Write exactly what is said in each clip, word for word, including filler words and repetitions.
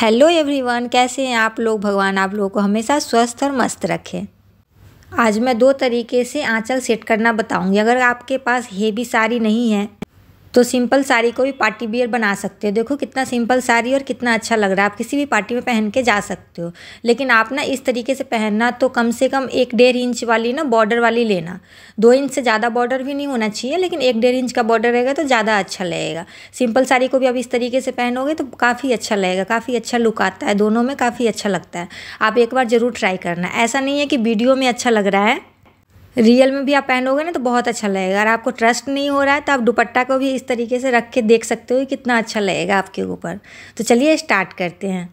Hello everyone, कैसे हैं आप लोग। भगवान आप लोगों को हमेशा स्वस्थ और मस्त रखे। आज मैं दो तरीके से आंचल सेट करना बताऊंगी। अगर आपके पास हेवी साड़ी नहीं है तो सिंपल साड़ी को भी पार्टी वियर बना सकते हो। देखो कितना सिंपल साड़ी और कितना अच्छा लग रहा है। आप किसी भी पार्टी में पहन के जा सकते हो। लेकिन आप ना इस तरीके से पहनना तो कम से कम एक डेढ़ इंच वाली ना बॉर्डर वाली लेना। दो इंच से ज़्यादा बॉर्डर भी नहीं होना चाहिए, लेकिन एक डेढ़ इंच का बॉर्डर रहेगा तो ज़्यादा अच्छा लगेगा। सिंपल साड़ी को भी आप इस तरीके से पहनोगे तो काफ़ी अच्छा लगेगा, काफ़ी अच्छा लुक आता है, दोनों में काफ़ी अच्छा लगता है। आप एक बार ज़रूर ट्राई करना। ऐसा नहीं है कि वीडियो में अच्छा लग रहा है, रियल में भी आप पहनोगे ना तो बहुत अच्छा लगेगा। अगर आपको ट्रस्ट नहीं हो रहा है तो आप दुपट्टा को भी इस तरीके से रख के देख सकते हो कितना अच्छा लगेगा आपके ऊपर। तो चलिए स्टार्ट करते हैं।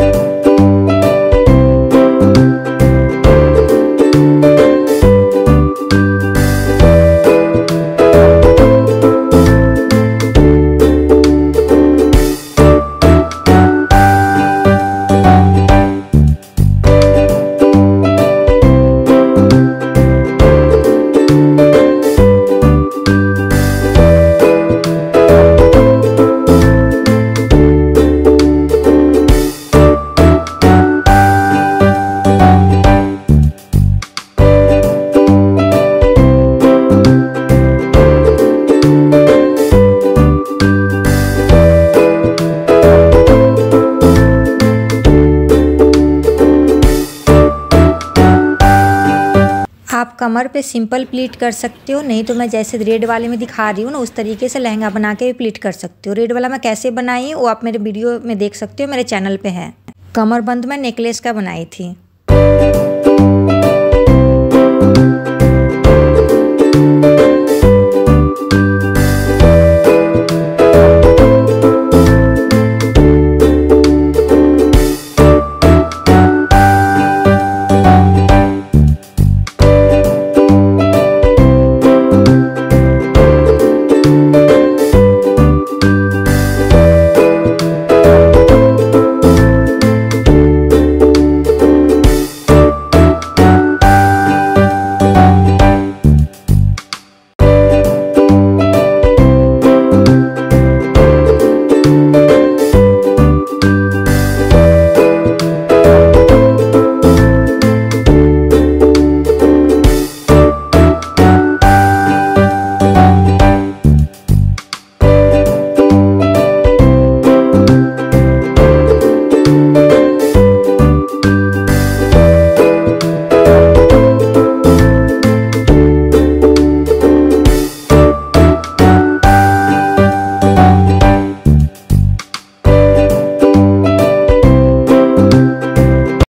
आप कमर पे सिंपल प्लीट कर सकते हो, नहीं तो मैं जैसे रेड वाले में दिखा रही हूँ ना उस तरीके से लहंगा बना के भी प्लीट कर सकते हो। रेड वाला मैं कैसे बनाई वो आप मेरे वीडियो में देख सकते हो, मेरे चैनल पे है। कमर बंद मैं नेकलेस का बनाई थी।